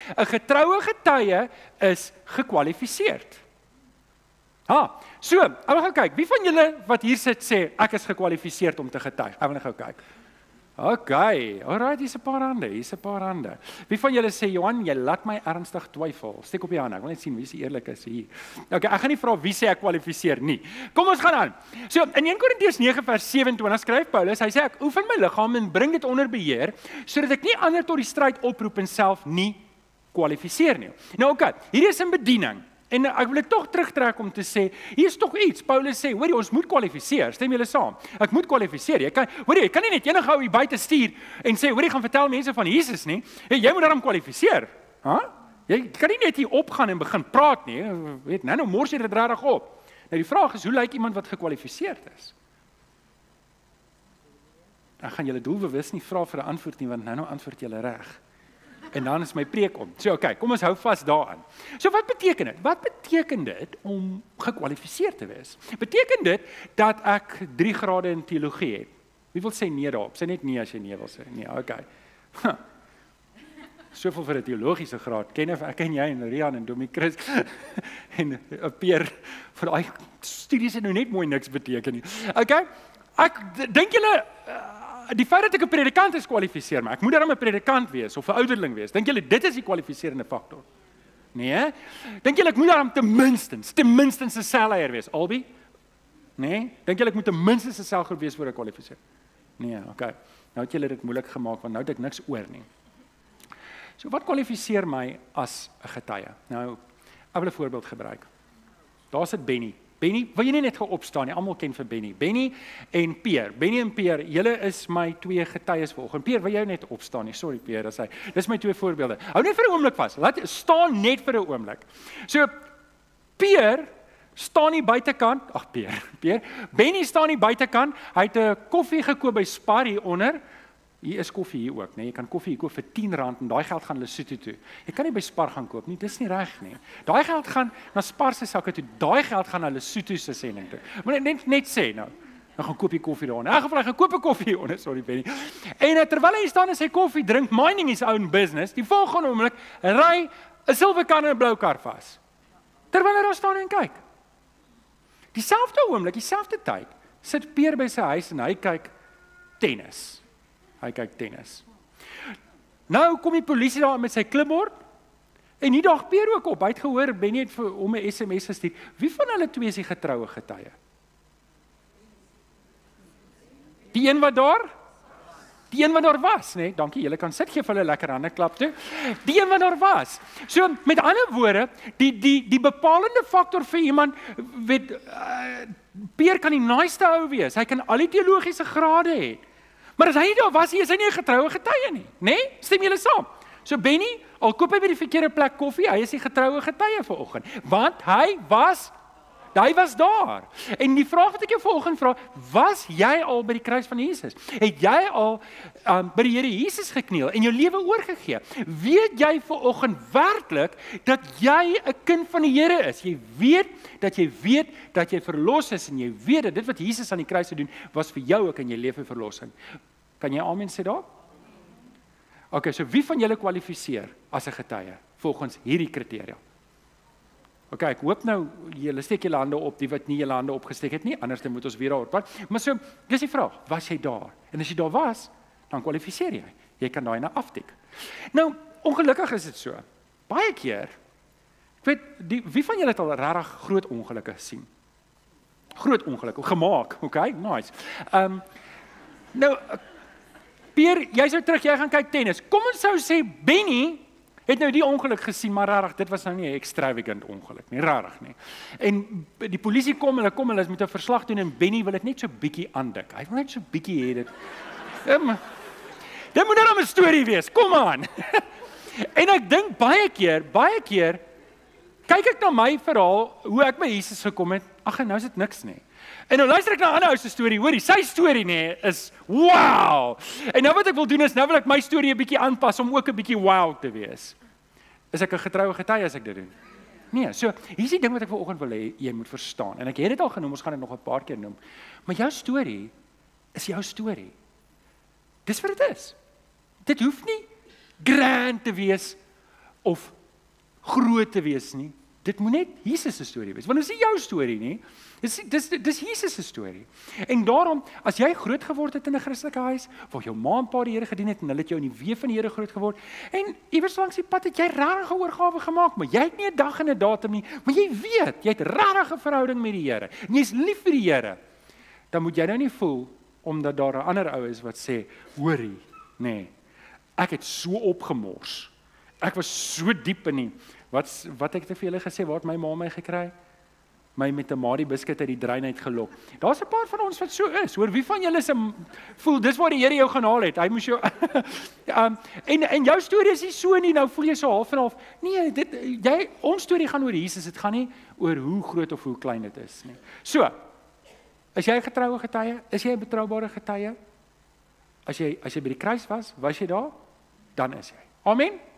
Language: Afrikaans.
'n getroue getuie is gekwalifiseerd. So, ek wil gou kyk, wie van julle wat hier sit sê, ek is gekwalifiseerd om te getuig? Ek wil gou kyk. Okay, alright, hier's 'n paar hande. Wie van julle sê, Johan, jy laat my ernstig twyfel? Steek op die hand, ek wil net sien wie se eerlik is hier. Okay, ek gaan nie vra wie sê ek kwalifiseer nie. Kom ons gaan aan. So, in 1 Korintiërs 9 vers 27 skryf Paulus, hy sê ek oefen my liggaam en bring dit onder beheer, sodat ek nie ander tot die stryd oproep en self nie kwalifiseer nie. Nou okay, hier is 'n bediening. En ek wil dit tog terugtrek om te sê, hier is tog iets. Paulus sê, hoorie, ons moet kwalifiseer. Stem julle saam? Ek moet kwalifiseer. Jy kan nie net enige ou hier buite stuur en sê, hoorie, gaan vertel mense van Jesus nie. Jy moet daarom kwalifiseer. Jy kan nie net hier opgaan en begin praat nie. Weet, nou mors jy dit regtig op. Nou die vraag is, hoe lyk iemand wat gekwalifiseerd is? Ek gaan julle doelbewus nie vra vir 'n antwoord nie, want nou antwoord julle reg. En dan is my preek om. So okay, kom ons hou vas daaraan. So wat beteken dit? Wat beteken dit om gekwalifiseerd te wees? Beteken dit dat ek 3 grade in teologie het? Wie wil sê nee daarop? Sê net nee as jy nee wil sê. Nee, okay. Soveel vir 'n teologiese graad. Ek ken jy en Rian en Domie Chris en Pierre vir daai studies het nou net mooi niks beteken nie. Okay? Ek dink julle die feit dat ek 'n predikant is kwalifiseer my. Ek moet daarom 'n predikant wees of 'n ouderling wees. Dink julle dit is die kwalifiserende faktor? Nee. Dink julle ek moet daarom ten minstens 'n selleier wees, Albi? Nee. Dink julle ek moet ten minstens 'n selgroep wees voor ek kwalifiseer? Nee, okay. Nou het julle dit moeilik gemaak want nou het ek niks oor nie. So wat kwalifiseer my as 'n getuie? Nou, ek wil 'n voorbeeld gebruik. Daar sit Benny. Benny, wil jy nie net gaan opstaan nie? Almal ken vir Benny. Benny en Pierre. Benny en Pierre, julle is my 2 getuies vanoggend. Pierre, wil jy net opstaan nie? Sorry Pierre, dis my 2 voorbeelde. Hou net vir 'n oomblik vas. Laat staan net vir 'n oomblik. So Pierre staan nie buitekant. Pierre. Benny staan nie buitekant. Hy het 'n koffie gekoop by Spar hier onder. Hier is koffie hier ook, nee. Jy kan koffie hier koop vir R10 en daai geld gaan Lesotho toe. Jy kan nie by Spar gaan koop nie, dis nie reg nie. Daai geld gaan na Spar se sakke toe. Daai geld gaan na Lesotho se sending toe. Moet net sê nou. Dan gaan koop jy koffie daar. In elk geval hy gaan koop 'n koffie hier onder, sorry Benny. En terwyl hy staan en sy koffie drink, minding his own business, die volgende oomblik ry 'n silwer kan en 'n blou kar vas. Terwyl hy daar staan en kyk. Dieselfde oomblik, dieselfde tyd, sit Pierre by sy huis en hy kyk tennis. Nou kom die polisie daar met sy klipbord en die dag Pierre ook op. Hy het gehoor, Benny het vir hom 'n SMS gestuur. Wie van hulle 2 is die getroue getuie? Die een wat daar was, nee, dankie, julle kan sit, gee vir hulle lekker hande klap toe. Die een wat daar was. So, met ander woorde, die bepalende faktor vir iemand, weet, Pierre kan die naaste ou wees, hy kan al die teologiese grade hê. Maar as hy nie daar was, is hy nie 'n getroue getuie nie, nee? Stem julle saam? So Benny, al koop hy by die verkeerde plek koffie, hy is die getroue getuie vanoggend, want hy was daar. En die vraag wat ek jou vanoggend vra, was jy al by die kruis van Jesus? Het jy al by die Here Jesus gekniel en jou lewe oorgegee? Weet jy vanoggend werklik dat jy 'n kind van die Here is? Jy weet dat jy verlos is en jy weet dat dit wat Jesus aan die kruis gedoen was vir jou ook in jou lewe verlossing. Kan jy amen sê daar? Okay, so wie van julle kwalifiseer as 'n getuie volgens hierdie kriteria? Okay, ek hoop nou julle steek julle hande op, die wat nie julle hande opgesteek het nie, anders dan moet ons weer daarop praat. Maar so, dis die vraag, was jy daar? En as jy daar was, dan kwalifiseer jy. Jy kan daai na aftik. Nou, ongelukkig is dit so. Baie keer, ek weet, wie van julle het al regtig groot ongelukke gesien? Groot ongelukke, gemaak, okay, nice. Nou, Pierre, jy sou terug, jy gaan kyk tennis. Kom ons sou sê, Benny het nou die ongeluk gesien, maar rarig, dit was nou nie 'n extravagant ongeluk nie, rarig nie. En die polisie kom, hulle is met 'n verslag doen en Benny wil dit net so bietjie aandik. Hy wil net so bietjie hê dit. Dit moet nou 'n storie wees, kom aan. En ek dink baie keer, kyk ek na my verhaal, hoe ek by Jesus gekom het, ag en nou is dit niks nie. En nou luister ek na 'n ander ou se storie, hoorie, sy storie is wow. En nou wat ek wil doen is, nou wil ek my storie 'n bietjie aanpas om ook 'n bietjie wow te wees. Is ek 'n getroue getuie as ek dit doen? Nee, so hier is die ding wat ek vanoggend wil hê jy moet verstaan. En ek het dit al genoem, ons gaan dit nog 'n paar keer noem. Maar jou storie is jou storie. Dis wat dit is. Dit hoef nie grand te wees of groot te wees nie. Dit moet net Jesus se storie wees. Want dit is nie jou storie nie. Dis Jesus se storie. En daarom, as jy groot geword het in 'n Christelike huis, waar jou ma en pa die Here gedien het en hulle het jou in die weë van die Here groot geword, en iewers langs die pad het jy regtig 'n oorgawe gemaak, maar jy het nie 'n dag en 'n datum nie, maar jy weet, jy het regtig 'n verhouding met die Here. En jy's lief vir die Here. Dan moet jy nou nie voel omdat daar 'n ander ou is wat sê, hoorie, nee. Ek het so opgemors. Ek was so diep in die wat ek vir julle gesê, waar het my ma my gekry? My met 'n Marie biscuit uit die drein uit gelok. Daar's 'n paar van ons wat so is. Hoor, wie van julle voel dis waar die Here jou gaan haal het? Hy moes jou en jou storie is nie so nie, nou voel jy so half en half. Nee, ons storie gaan oor Jesus. Dit gaan nie oor hoe groot of hoe klein dit is nie. So, is jy 'n getroue getuie? Is jy 'n betroubare getuie? As jy by die kruis was jy daar? Dan is jy. Amen.